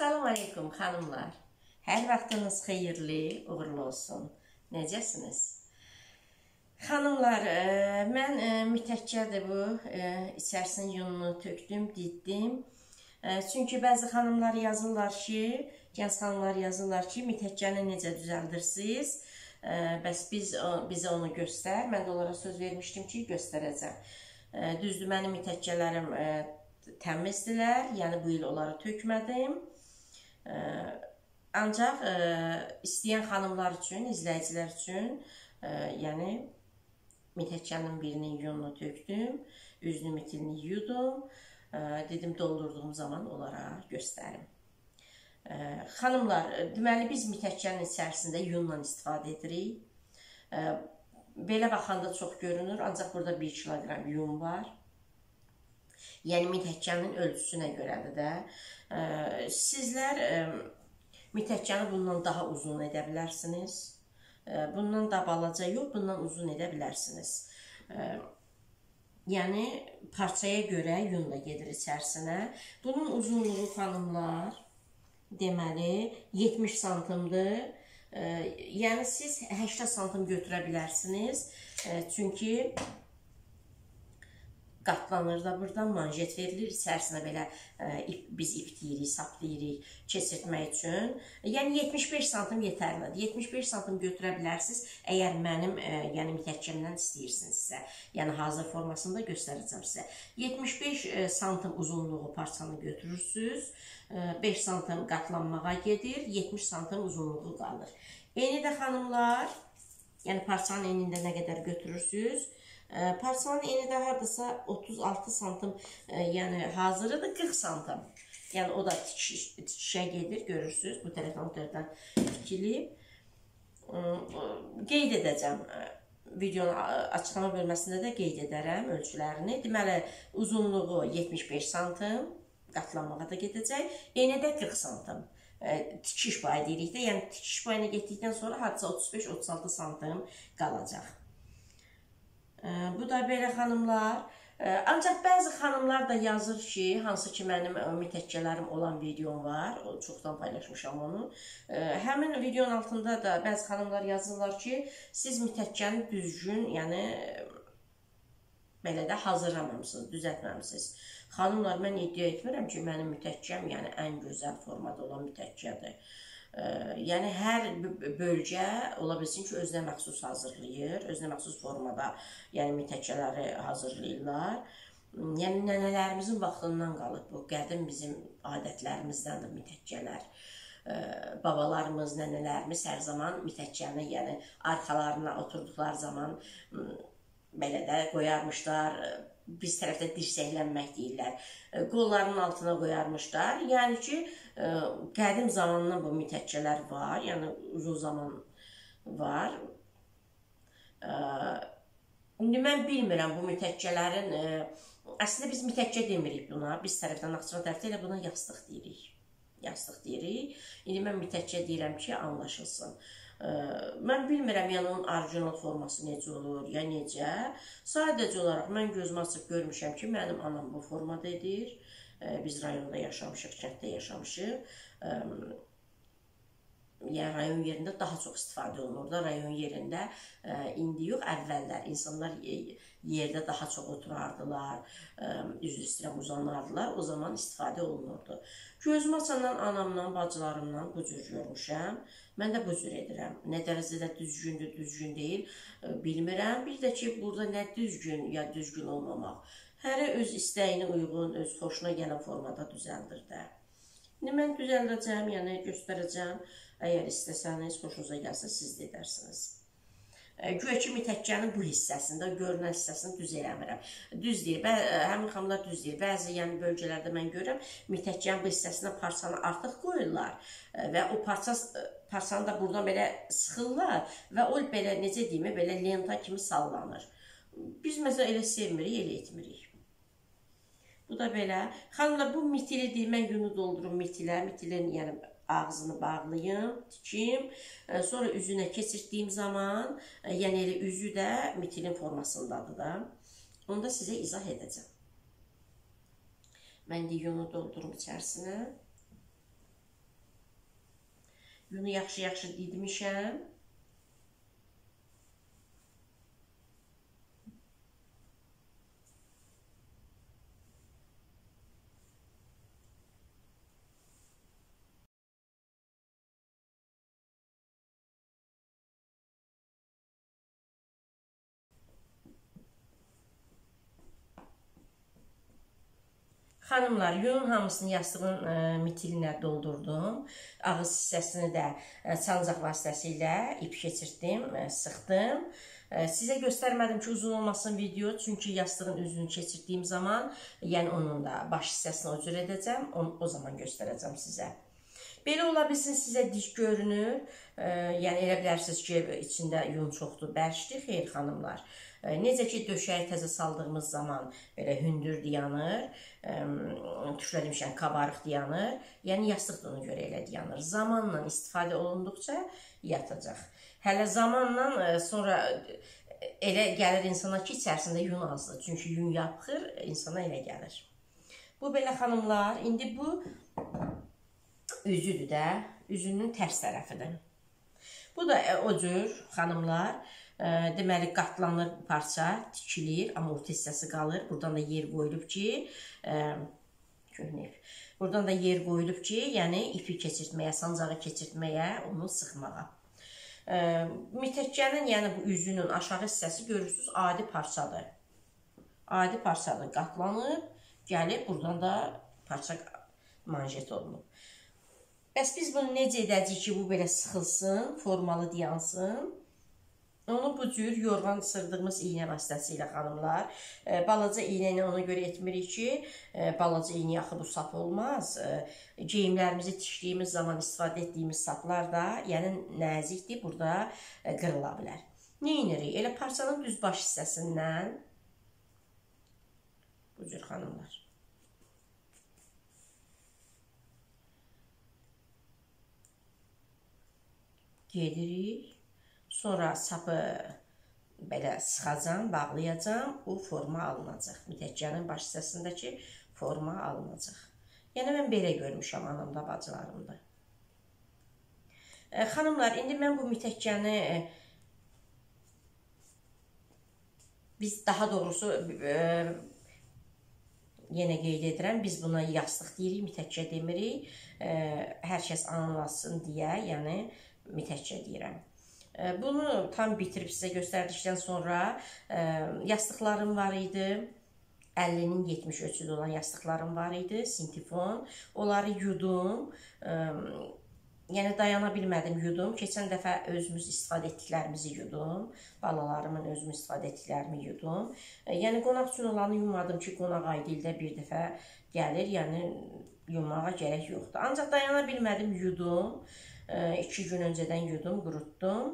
Salam aleykum xanımlar. Hər vaxtınız xeyirli, uğurlu olsun. Necəsiniz? Xanımlar, mən mütəkkədir bu. İçərisinin yununu tökdüm, diddim. Çünki bəzi xanımlar yazırlar ki, gənc xanımlar yazırlar ki, mütəkkəni necə düzəldirsiniz? Bəs bizə onu göstər. Mən də onlara söz vermişdim ki, göstərəcəm. Düzdür, mənim mütəkkələrim təmizdirlər. Yəni bu il onları tökmədim. Ancaq istəyən xanımlar üçün, izləyicilər üçün, yəni mütəkkənin birinin yununu tökdüm, üzünü mitilini yudum, dedim doldurduğum zaman onlara göstərim. Xanımlar, deməli biz mütəkkənin içərisində yunla istifadə edirik. Belə baxanda çox görünür, ancaq burada 1 kiloqram yun var. Yəni mütəkkənin ölçüsünə görədir də. Sizlər mütəkkəni bundan daha uzun edə bilərsiniz. Bundan da balaca yox, bundan uzun edə bilərsiniz. Yəni parçaya görə yun da gedir içərisinə. Bunun uzunluğu xanımlar, deməli 70 santimdir. Yəni siz 80 santim götürə bilərsiniz. Çünki qatlanır da buradan, manjet verilir. İçərisinə belə biz ip deyirik, saplayirik keçirtmək üçün. Yəni 75 santim yetərlidir. 75 santim götürə bilərsiniz. Əgər mənim mütəkkəmdən istəyirsinizsə, yəni hazır formasında göstərəcəm sizə. 75 santim uzunluğu parçanı götürürsünüz. 5 santim qatlanmağa gedir. 70 santim uzunluğu qalır. Eni də xanımlar, yəni parçanın enində nə qədər götürürsünüz? Parçanın eni də haradasa 36 santim, yəni hazırı da 40 santim. Yəni o da tikişə gedir, görürsünüz. Bu tərəfdən, o tərəfdən tikilib. Qeyd edəcəm, videonun açıqlama bölməsində də qeyd edərəm ölçülərini. Deməli, uzunluğu 75 santim, qatlanmağa da gedəcək. Eni də 40 santim. Tikiş payı deyirik də, yəni tikiş payına getdikdən sonra haradasa 35-36 santim qalacaq. Bu da belə xanımlar. Ancaq bəzi xanımlar da yazır ki, hansı ki mənim mütəkkələrim olan videom var, çoxdan paylaşmışam onu. Həmin videonun altında da bəzi xanımlar yazırlar ki, siz mütəkkəni düzgün, yəni belə də hazırlamamışsınız, düzəltməmişsiniz. Xanımlar, mən iddia etmirəm ki, mənim mütəkkəm yəni ən gözəl formada olan mütəkkədir. Yəni hər bölgə ola bilsin ki, özünə məxsus hazırlayır, özünə məxsus formada yəni mütəkkələri hazırlayırlar. Yəni nənələrimizin vaxtından qalıb bu qədim bizim adətlərimizdəndir mütəkkələr. Babalarımız, nənələrimiz hər zaman mütəkkəni, yəni arxalarına oturduqları zaman belə də qoyarmışlar. Biz tərəfdə dirsəklənmək deyirlər. Qollarının altına qoyarmışlar. Yəni ki, qədim zamandan bu mütəkkələr var. Yəni uzun zaman var. İndi mən bilmirəm bu mütəkkələrin, əslində biz mütəkkə demirik buna. Biz tərəfdən, Naxçıvan tərəfdə elə buna yastıq deyirik. Yastıq deyirik. İndi mən mütəkkə deyirəm ki, anlaşılsın. Mən bilmirəm, yəni onun orijinal forması necə olur, ya necə. Sadəcə olaraq mən gözümü açıb görmüşəm ki, mənim anam bu formada edir. Biz rayonda yaşamışıq, kənddə yaşamışıq. Yəni rayon yerində daha çox istifadə olunur da, rayon yerində indi yox, əvvəllər insanlar yerdə daha çox oturardılar, üzü üstə uzanardılar, o zaman istifadə olunurdu. Gözümü açandan anamdan, bacılarımdan bu cür görmüşəm, mən də bu cür edirəm. Nə dərəcədə düzgündür, düzgün deyil, bilmirəm. Bir də ki, burada nə düzgün ya düzgün olmamaq, hərə öz istəyinə uyğun, öz xoşuna gələn formada düzəldir də. İndi mən düzəldəcəm, yəni göstərəcəm. Əgər istəsəniz, xoşunuza gəlsə, siz də edərsiniz. Güya ki, mütəkkənin bu hissəsində, görünən hissəsini düz eləmirəm. Düz deyir, həmin xanımlar düz deyir. Bəzi bölgələrdə mən görürəm, mütəkkənin bu hissəsinə parçanı artıq qoyurlar və o parçanı da buradan belə sıxırlar və o belə, necə deyim, belə lenta kimi sallanır. Biz məsələn elə sevmirik, elə etmirik. Bu da belə. Xanımlar, bu mitilidir. Mən yunu doldurum mitilə. Mitilin yəni ağzını bağlayım, tikim. Sonra üzünə keçirtdiyim zaman, yəni elə üzü də mitilin formasındadır da. Onu da sizə izah edəcəm. Mən də yunu doldurum içərisinə. Yunu yaxşı-yaxşı didmişəm. Xanımlar, yunun hamısını yastığın mitilinə doldurdum. Ağız hissəsini də sancaq vasitəsilə ip keçirtdim, sıxdım. Sizə göstərmədim ki, uzun olmasın video, çünki yastığın üzünü keçirdiyim zaman, yəni onun da baş hissəsini o cür edəcəm, o zaman göstərəcəm sizə. Belə ola bilsin, sizə dik görünür, yəni elə bilərsiniz ki, içində yun çoxdur, bərşdir, xeyr xanımlar. Necə ki, döşəyi təzə saldığımız zaman belə hündür dayanır, tuşla demişəm, kabarıq dayanır, yəni yastıq da ona görə elə dayanır. Zamanla istifadə olunduqca yatacaq. Hələ zamanla sonra elə gəlir insana ki, içərisində yun azdır, çünki yun yapxır, insana elə gəlir. Bu belə xanımlar, indi bu üzüdür də, üzünün tərs tərəfidir. Bu da o cür xanımlar, deməli qatlanır parça, tikilir, amma orta hissəsi qalır. Buradan da yer qoyulub ki, buradan da yer qoyulub ki, yəni ipi keçirtməyə, sancağı keçirtməyə, onu sıxmağa. Mütəkkənin, yəni bu üzünün aşağı hissəsi görürsünüz, adi parçadır. Adi parçadır, qatlanıb, gəlib, buradan da parça manjet olunub. Bəs biz bunu necə edəcəyik ki, bu belə sıxılsın, formalı dayansın? Onu bu cür yorğan sırdığımız iğnə vasitəsilə xanımlar, balaca iğnə ilə ona görə etmirik ki, balaca iğnə yaxı bu sap olmaz. Geyimlərimizi tikdiyimiz zaman istifadə etdiyimiz saplar da, yəni nəzikdir, burada qırıla bilər. Nə edirik? Elə parçanın düz baş hissəsindən, bu cür xanımlar. Gedirik. Sonra sapı belə sıxacam, bağlayacam, o forma alınacaq. Mütəkkənin baş hissəsindəki forma alınacaq. Yəni, mən belə görmüşəm anamda, bacılarımda. Xanımlar, indi mən bu mütəkkəni, biz daha doğrusu, yenə qeyd edirəm, biz buna yastıq deyirik, mütəkkə demirik. Hər kəs anlasın deyə, yəni mütəkkə deyirəm. Bunu tam bitirib sizə göstərdikdən sonra yastıqlarım var idi. 50-nin 70 ölçüdə olan yastıqlarım var idi, sintifon. Onları yudum. Yəni dayana bilmədim, yudum. Keçən dəfə özümüz istifadə etdiklərimizi yudum. Balalarımın özümüz istifadə etdiklərimi yudum. Yəni qonaq üçün olanı yummadım ki, qonaq ayda ildə bir dəfə gəlir. Yəni yummağa gərək yoxdur. Ancaq dayana bilmədim, yudum. 2 gün öncədən yudum, qurutdum.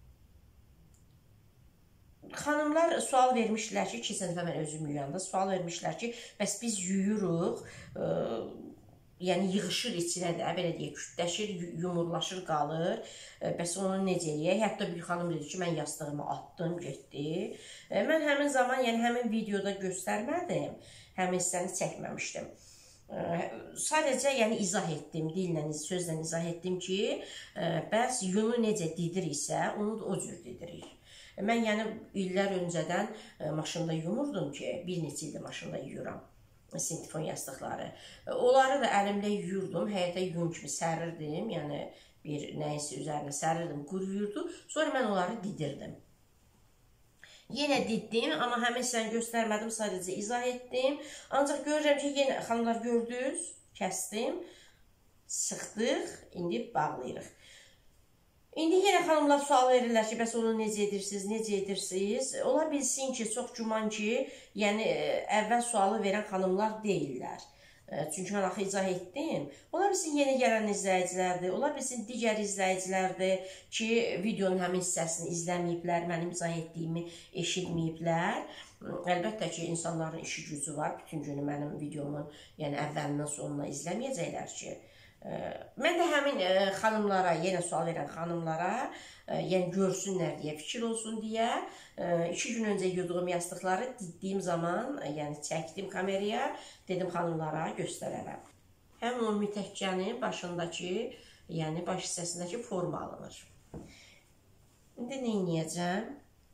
Xanımlar sual vermişdilər ki, keçən dəfə mən özüm yuyanda sual vermişdilər ki, bəs biz yuyuruq, yəni yığışır içinə də, belə deyək, kütləşir, yumurlaşır, qalır. Bəs onu necə eləyək? Hətta bir xanım dedi ki, mən yastığımı atdım, getdi. Mən həmin zaman, yəni həmin videoda göstərmədim, həmin hissəni çəkməmişdim. Sadəcə yəni izah etdim, dillə, sözlə izah etdim ki, bəs yunu necə didiriksə, onu da o cür didirik. Mən yəni illər öncədən maşında yumurdum ki, bir neçə ildə maşında yuyuram sintifon yastıqları. Onları da əlimlə yuyurdum, həyətə yun kimi sərirdim, yəni bir nəyinsə üzərinə sərirdim, quruyurdu, sonra mən onları didirdim. Yenə diddim, amma həmin hissəni göstərmədim, sadəcə izah etdim. Ancaq görürəm ki, yenə xanımlar gördünüz, kəsdim, sıxdıq, indi bağlayırıq. İndi yenə xanımlar sual verirlər ki, bəs onu necə edirsiniz? Ola bilsin ki, çox güman ki, yəni əvvəl sualı verən xanımlar deyirlər. Çünki mən axı izah etdim. Ola bilsin yeni gələn izləyicilərdir, ola bilsin digər izləyicilərdir ki, videonun həmin hissəsini izləməyiblər, mənim izah etdiyimi eşitməyiblər. Əlbəttə ki, insanların işi gücü var, bütün günü mənim videomun əvvəlindən sonuna izləməyəcəklər ki. Mən də həmin xanımlara, yenə sual verən xanımlara, yəni görsünlər deyə, fikir olsun deyə 2 gün öncə yuyduğum yastıqları diddiyim zaman, yəni çəkdim kameraya, dedim xanımlara göstərərəm. Həmin o mütəkkəni başındakı Yəni, baş hissəsindəki forma alınır. İndi nə edəcəm?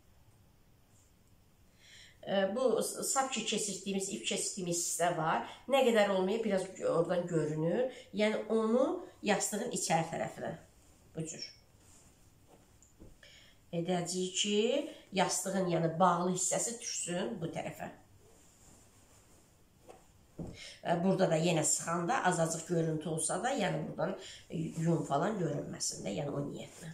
Bu sap ki keçirdiyimiz, ip keçirdiyimiz hissə var. Nə qədər olmayıb, biraz oradan görünür. Yəni, onu yastığın içəri tərəfinə, bu cür edəcəyik ki, yastığın, yəni bağlı hissəsi düşsün bu tərəfə. Burada da yenə sıxanda azacıq görüntü olsa da, yəni buradan yun falan görünməsin də, yəni o niyyətlə.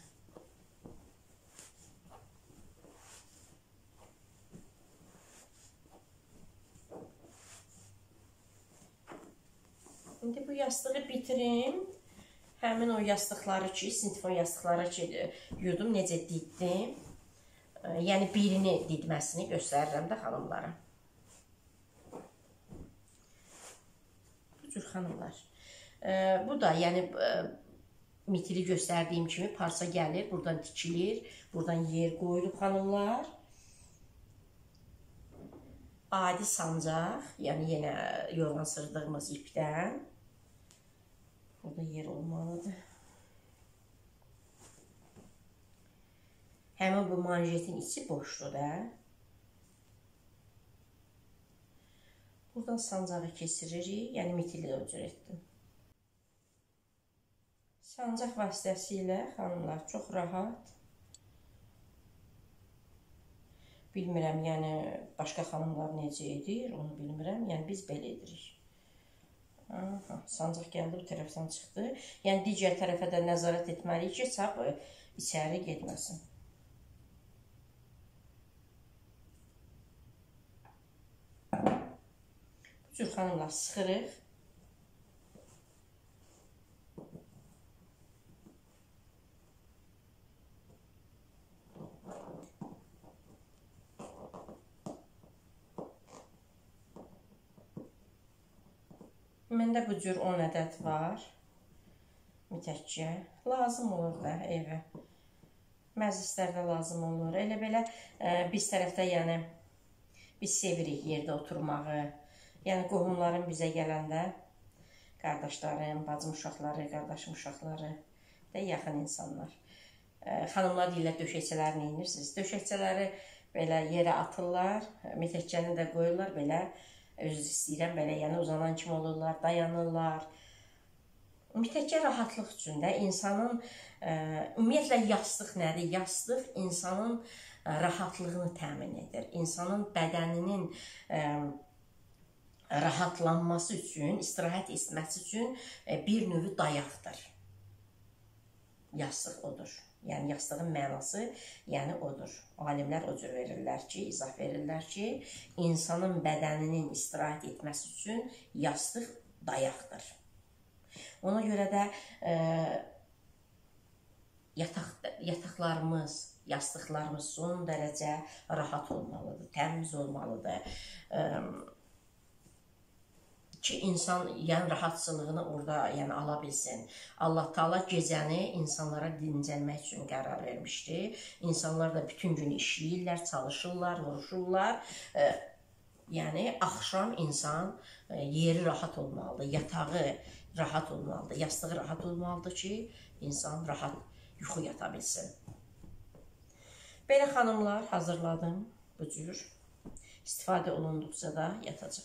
İndi bu yastığı bitirim. Həmin o yastıqları ki, sintifon yastıqları ki, yudum, necə diddim. Yəni birini didməsini göstərirəm də xanımlara. Bu cür xanımlar. Bu da, yəni mitili göstərdiyim kimi parça gəlir, buradan tikilir, buradan yer qoyulub xanımlar. Adi sancaq, yəni yenə yorğan sırdığımız ipdən. Burada yer olmalıdır. Həmin bu manjetin içi boşdur da. Buradan sancağı keçiririk, yəni mitili o cür etdim. Sancaq vasitəsilə xanımlar çox rahat. Bilmirəm, yəni başqa xanımlar necə edir, onu bilmirəm. Yəni biz belə edirik. Sancaq gəldi, bu tərəfdən çıxdı. Yəni digər tərəfə də nəzarət etməliyik ki, çap içəri getməsin. Bu cür xanımlar sıxırıq. Məndə bu cür 10 ədəd var. Mütəkkə. Lazım olur da evə. Məclislərdə lazım olur. Elə belə biz tərəfdə, yəni biz sevirik yerdə oturmağı. Yəni qohumlarım bizə gələndə, qardaşlarım, bacım uşaqları, qardaşım uşaqları da yaxın insanlar. Xanımlar deyirlər, döşəkçələri neyinirsiniz? Döşəkçələri belə yerə atırlar, mütəkkəni də qoyurlar belə. Özü istəyirəm, belə, yəni uzanan kimi olurlar, dayanırlar. Mütəkkə rahatlıq üçün də insanın, ümumiyyətlə yastıq nədir? Yastıq insanın rahatlığını təmin edir. İnsanın bədəninin rahatlanması üçün, istirahət etməsi üçün bir növü dayaqdır. Yastıq odur. Yəni yastığın mənası, yəni odur. Alimlər o cür verirlər ki, izah verirlər ki, insanın bədəninin istirahət etməsi üçün yastıq dayaqdır. Ona görə də yataqlarımız, yastıqlarımız son dərəcə rahat olmalıdır, təmiz olmalıdır. Ki insan yəni rahatsızlığını orada yəni ala bilsin. Allah Taala gecəni insanlara dincəlmək üçün qərar vermişdi. İnsanlar da bütün gün işləyirlər, çalışırlar, vuruşurlar. Yəni axşam insan yeri rahat olmalıdır, yatağı rahat olmalıdır, yastığı rahat olmalıdır ki, insan rahat yuxu yata bilsin. Belə xanımlar hazırladım bu cür. İstifadə olunduqca da yatacaq.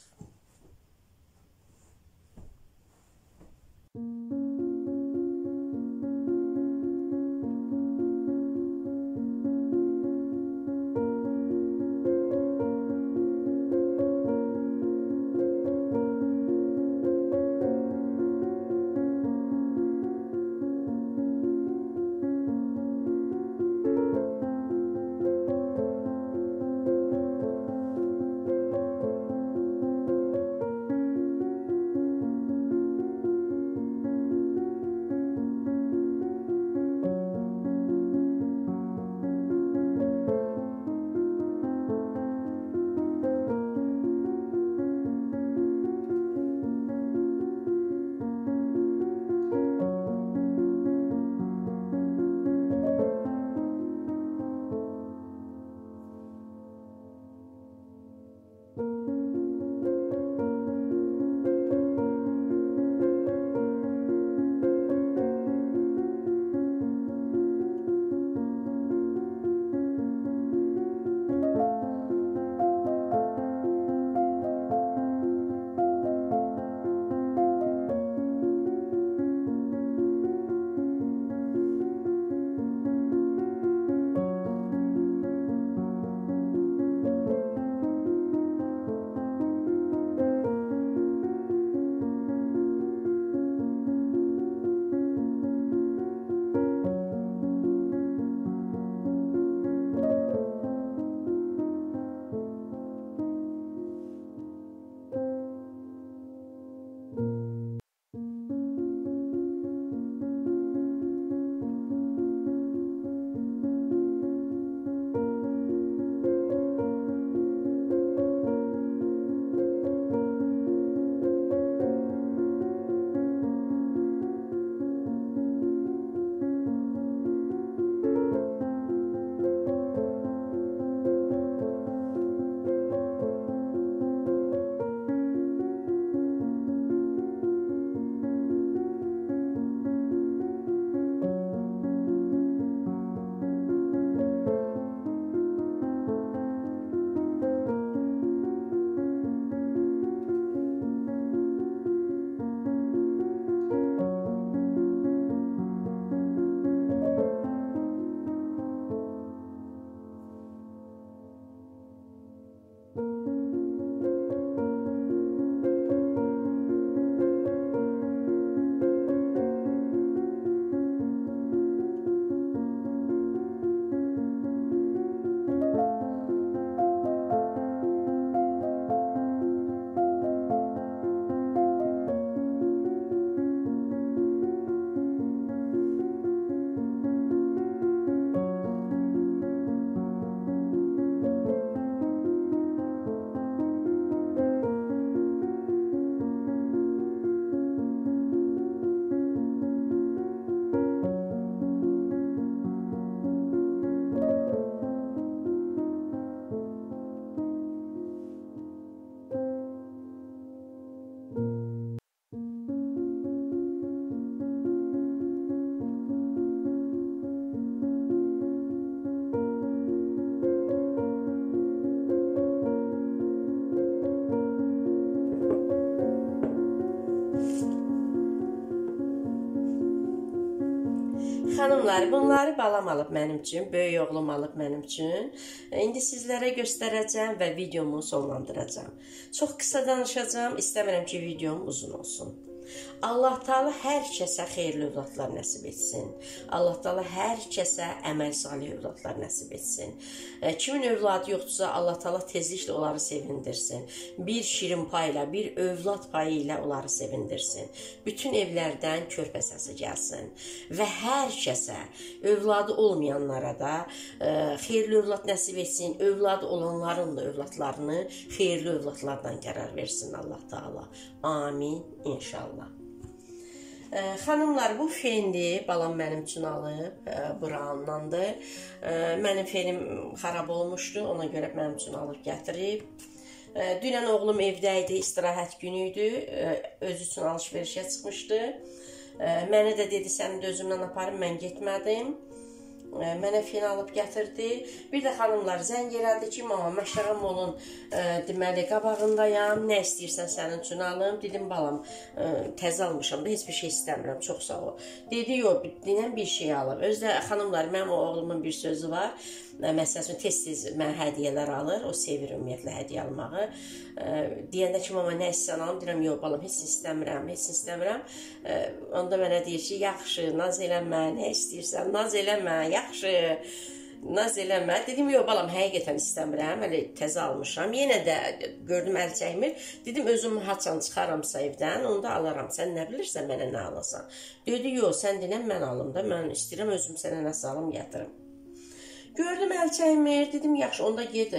Xanımlar, bunları balam alıb mənim üçün, böyük oğlum alıb mənim üçün. İndi sizlərə göstərəcəm və videomu sonlandıracağam. Çox qısa danışacağam, istəmirəm ki, videom uzun olsun. Allah Taala hər kəsə xeyirli övladlar nəsib etsin. Allah Taala hər kəsə əməl salih övladlar nəsib etsin. Kimin övladı yoxdursa, Allah Taala tezliklə onları sevindirsin. Bir şirin payla, bir övlad payı ilə onları sevindirsin. Bütün evlərdən körpə səsi gəlsin. Və hər kəsə, övladı olmayanlara da xeyirli övlad nəsib etsin. Övladı olanların da övladlarını xeyirli övladlardan qərar versin Allah Taala. Amin, inşallah. Xanımlar, bu fendi balam mənim üçün alıb, Brown'dandır. Mənim fenim xarab olmuşdu, ona görə mənim üçün alıb gətirib. Dünən oğlum evdə idi, istirahət günü idi, özü üçün alış-verişə çıxmışdı. Mənə də dedi, səni də özümdən aparım, mən getmədim. Mənə fen alıb gətirdi. Bir də xanımlar zəng elədi ki, mama, Məşəqə Molun deməli qabağındayam, nə istəyirsən sənin üçün alım. Dedim, balam, təzə almışam da, heç bir şey istəmirəm, çox sağ ol. Dedi, yox, dinən bir şey alıb. Özdə xanımlar, mənim o oğlumun bir sözü var. Məsələn, tez-tez mənə hədiyyələr alır, o sevir ümumiyyətlə hədiyyə almağı. Deyəndə ki, mama, nə istəyirsən alım, deyirəm, yox, balam, heç istəmirəm, heç istəmirəm. Onda mənə deyir ki, yaxşı, naz eləmə, nə istəyirsən, naz eləmə, yaxşı, naz eləmə. Dedim, yox, balam, həqiqətən istəmirəm, hələ təzə almışam. Yenə də gördüm, əl çəkmir. Dedim, özüm haçan çıxaramsa evdən, onda alaram. Sən nə bilirsən, mənə nə alasan? Dedi, yox, sən dinən, mən alım da, mən istəyirəm, özüm sənə nəsə alım, gətirim. Gördüm, əl çəkmir, dedim, yaxşı, onda get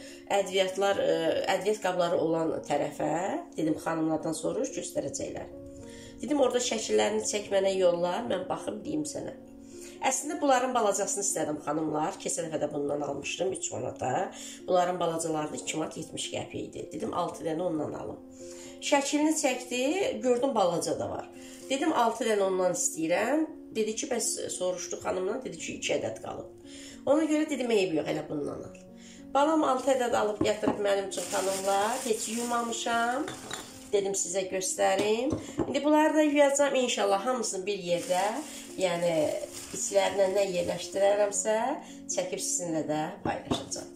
ədviyyat qabları olan tərəfə, dedim, xanımlardan soruş, göstərəcəklər. Dedim, orada şəkillərini çək, mənə yolla, mən baxıb deyim sənə. Əslində, bunların balacasını istədim, xanımlar. Keçən dəfə də bundan almışdım, 3 manata. Bunların balacaları 2 manat 70 qəpik idi. Dedim, 6 dənə ondan alım. Şəklini çəkdi, gördüm, balaca da var. Dedim, 6 dənə ondan istəyirəm. Dedi ki, bəs soruşdu xanımdan, dedi ki, 2 ədəd qalıb. Ona görə dedim, eyb yox, elə bundan al. Balam 6 ədəd alıb gətirib mənim üçün xanımlar. Heç yumamışam. Dedim, sizə göstərim. İndi bunları da yuyacam, inşallah hamısını bir yerdə, yəni içlərinə nə yerləşdirərəmsə, çəkib sizinlə də paylaşacağım.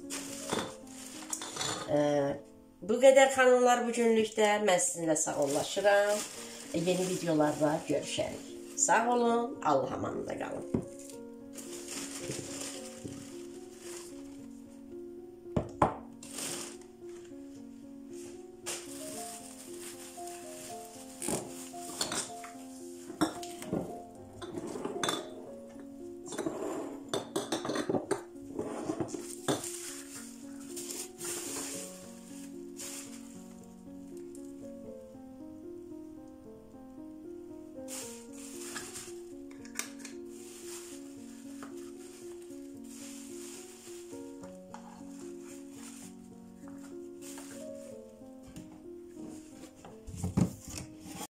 Bu qədər xanımlar bugünlükdə. Mən sizinlə sağollaşıram. Yeni videolarda görüşərik. Sağ olun, Allah amanında qalın.